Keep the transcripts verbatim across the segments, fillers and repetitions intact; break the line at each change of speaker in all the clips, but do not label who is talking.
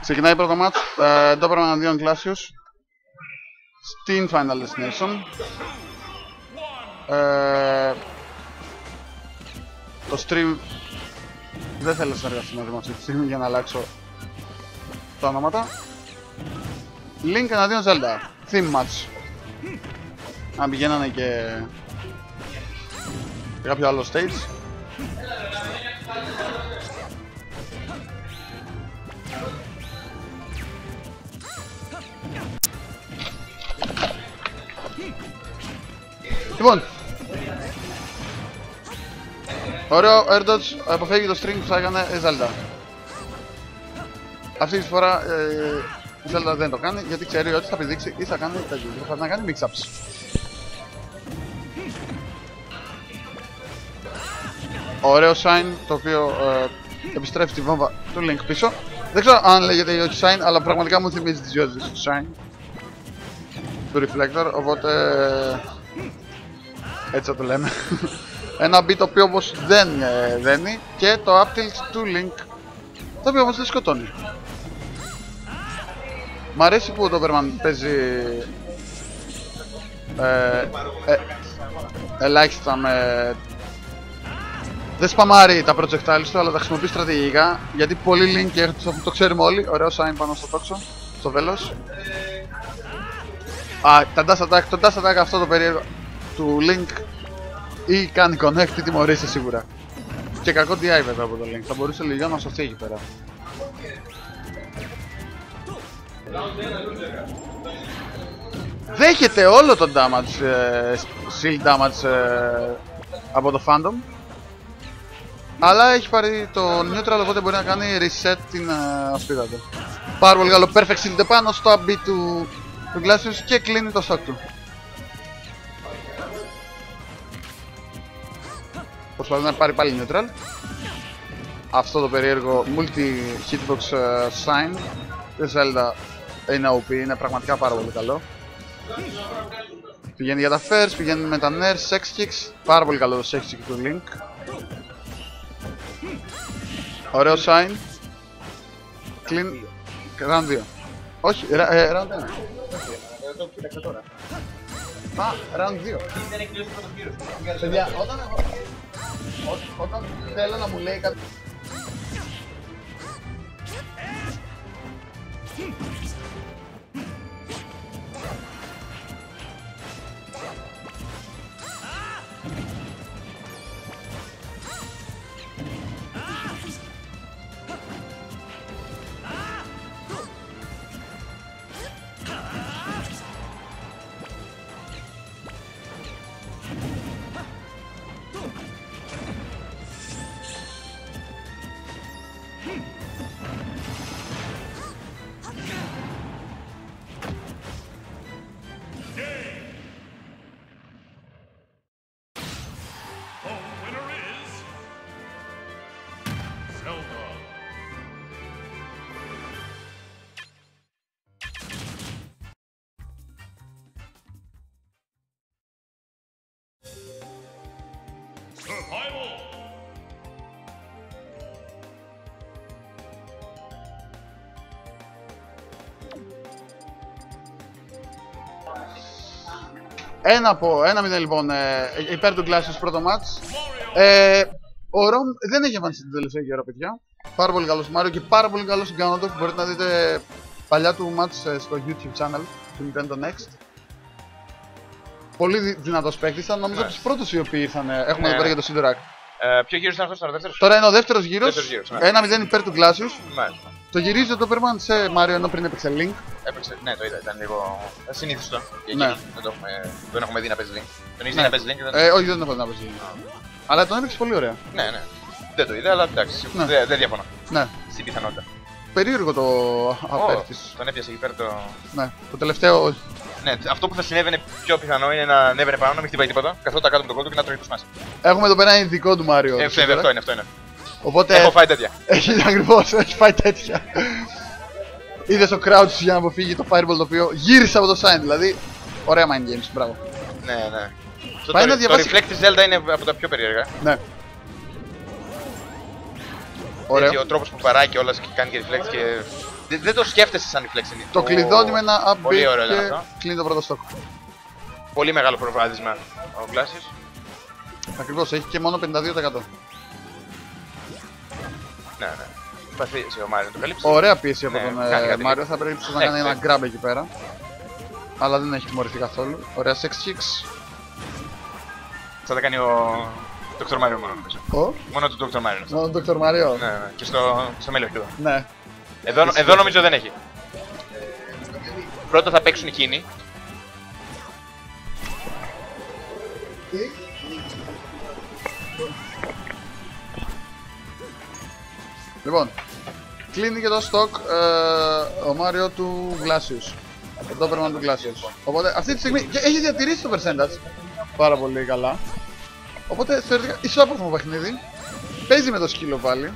Ξεκινάει πρώτο μάτς, ε, Doberman αντίον Glacius στην Final Destination. Ε, το stream δεν θέλω να συνεργαστεί μαζί μας αυτή τη στιγμή για να αλλάξω τα ονόματα. Link εναντίον Zelda, theme match. Αν πηγαίνανε και για κάποιο άλλο stage. Λοιπόν, ωραίο air dodge, αποφεύγει το string που θα έκανε η Zelda. Αυτή τη φορά ε, η Zelda δεν το κάνει γιατί ξέρει ότι θα πηδήξει ή θα κάνει τέτοιο, θα να κάνει mix-ups. Ωραίο sign το οποίο ε, επιστρέφει τη βόμβα του Link πίσω. Δεν ξέρω αν λέγεται ή όχι sign, αλλά πραγματικά μου θυμίζει τις γιώδες του sign του reflector, οπότε έτσι θα το λέμε. Ένα beat το οποίο όμως δεν ε, δένει και το up tilt του Link το οποίο όμως δεν σκοτώνει. Μ' αρέσει που ο Doberman παίζει ε, ε, ελάχιστα με... Δεν σπαμάρει τα projectiles του αλλά τα χρησιμοποιεί στρατηγικά γιατί πολύ Link και το ξέρουμε όλοι. Ωραίο sign πάνω στο τόξο, στο βέλος. Α, τα dash attack, το dash attack αυτό το περίεργο του Link ή κάνει connect ή τιμωρήσει σίγουρα. Και κακό ντι άι βέβαια από το Link, θα μπορούσε λίγο να σωθεί εκεί πέρα. Δέχεται όλο το damage, ε, shield damage ε, από το Phantom. Αλλά έχει πάρει το neutral οπότε μπορεί να κάνει reset την ε, σπίδα του. Πάρα πολύ καλό perfect shield πάνω στο up του, του Glacius και κλείνει το stock του. Προσπαθεί να πάρει πάλι neutral. Αυτό το περίεργο multi-hitbox uh, sign της Zelda είναι ο πι, είναι πραγματικά πάρα πολύ καλό. Πηγαίνει για τα first, πηγαίνει με τα nerfs, sex kicks. Πάρα πολύ καλό το sex kick του Link. Ωραίο sign. Clean. round δύο. Όχι, ε, round ένα. Α, round δύο. Παιδιά, όταν εγώ... Όταν θέλω να μου λέει κάτι... Ένα από ένα μηδέν λοιπόν ε, υπέρ του Glacius πρώτο match. Ε, ο Rom δεν έχει εμφανιστεί την τελευταία καιρό, παιδιά. Πάρα πολύ καλός Mario και πάρα πολύ καλός στην Ganondorf που μπορείτε να δείτε παλιά του match ε, στο YouTube channel του Nintendo Next. Πολύ δυνατός παίκτης, ήταν νομίζω από τους πρώτους οι οποίοι ήρθαν. Ε, έχουμε εδώ πέρα για το Sidorak.
Ε, ποιο γύρος ήταν αυτός τώρα, δεύτερος?
Τώρα είναι ο δεύτερος γύρος,
ναι.
ένα μηδέν υπέρ του Glacius.
Μάλιστα.
Το γυρίζει ο Doberman σε Mario ενώ πριν έπαιξε Link.
Έπαιξε, ναι, το είδα, ήταν λίγο ασυνήθιστο.
Ναι.
Δεν το έχουμε, τον έχουμε δει να παίζει Link. Τον έχεις δει να παίζει Link?
Ε, όχι, δεν τον έχω δει να παίζει Link. Αλλά τον έπαιξε πολύ ωραία.
Ναι, ναι. Δεν το είδα, αλλά εντάξει,
ναι.
δεν, δεν διαφωνώ.
Ναι.
Στην πιθανότητα.
Περίεργο το απέφτης.
Oh, τον έπιασε εκεί πέρα το...
Ναι, το τελευταίο...
Ναι, αυτό που θα συνέβαινε πιο πιθανό είναι να ανέβαινε πάνω, να μην χτυπάει τίποτα, καθόταν κάτω με τον κόλπο και να τρώει το σμάσι.
Έχουμε εδώ πέρα ένα ειδικό του Mario.
Ε, φεύγει, αυτό είναι, αυτό είναι.
Οπότε...
Έχω φάει τέτοια.
Έχει ακριβώς, έχει φάει τέτοια. Είδες ο Crouch για να αποφύγει το Fireball το οποίο γύρισε από το sign, δηλαδή ωραία mind games, μπράβο.
Ναι, ναι. Το,
Πάει
το,
να διαβάσει...
το reflect της Zelda είναι από τα πιο περίεργα.
Ναι. Ωραίο.
Έτσι, ο τρόπος που παράει και όλας και κάνει και reflect και Δεν, δεν το σκέφτεσαι σαν reflex.
Το κλειδώνει με ένα up
Πολύ
B
ωραίο ήταν
και
αυτό.
κλείνει το πρώτο στόκ.
Πολύ μεγάλο προβάδισμα ο Glacius.
Ακριβώς, έχει και μόνο πενήντα δύο τοις εκατό.
Ναι, ναι. Προσπαθεί ο Μάριο να το καλύψει.
Ωραία πίεση από
Ναι,
τον
κάνει
ε,
κάτι.
Μάριο, θα πρέπει να
Ναι,
κάνει
ναι.
ένα grab εκεί πέρα. Αλλά δεν έχει τιμωρηθεί καθόλου. Ωραία sex chicks.
Θα τα κάνει ο Dr. Mario μόνο νομίζω.
Ο,
Μόνο του Dr. Mario.
ο Dr. Mario.
Ναι, ναι. Και στο, στο μέλλον και εδώ.
Ναι.
Εδώ, εδώ νομίζω δεν έχει. Πρώτα θα παίξουν εκείνοι.
Λοιπόν, κλείνει και το stock ε, ο Μάριο του Glacius. Από το Doberman του Glacius. Οπότε αυτή τη στιγμή και έχει διατηρήσει το percentage πάρα πολύ καλά. Οπότε θεωρητικά ισόπαλο παιχνίδι. Παίζει με το σκύλο πάλι.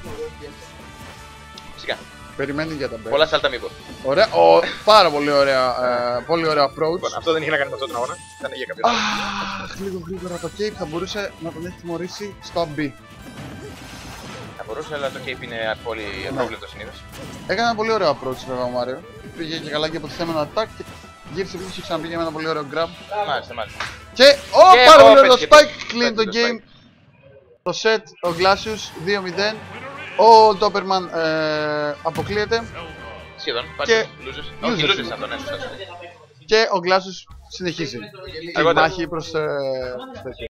Φυσικά.
Περιμένει για τα μπέλ.
Πολλά σάλτα μήπως.
Ωραία, ο, πάρα πολύ ωραία, ε, πολύ ωραίο approach.
Λοιπόν, αυτό δεν είχε να κάνει με αυτόν τον αγώνα. Ήταν για κάποιο.
Αχ, λίγο γρήγορα το Cape θα μπορούσε να τον έχει τιμωρήσει στο B.
Θα μπορούσε, αλλά το Cape είναι πολύ απρόβλεπτο συνήθως.
Έκανε ένα πολύ ωραίο approach βέβαια ο Μάριο. Πήγε και καλά και αποτιθέμενο attack και γύρισε πίσω και ξαναπήγε με ένα πολύ ωραίο grab.
Μάλιστα, μάλιστα.
Και, ω,
Και
πάρα
ο
πολύ ωραίο το
πέτυχε,
spike,
πέτυχε,
κλείνει το
πέτυχε το
game. Το set, ο Glacius δύο μηδέν. Ο Doberman ε, αποκλείεται
Σχεδόν.
Και-
Losers. Όχι,
losers.
losers αυτό, ναι, σωστά.
και ο Glacius συνεχίζει τη
Αργότερα.
μάχη προς ε, στο τέτοιο.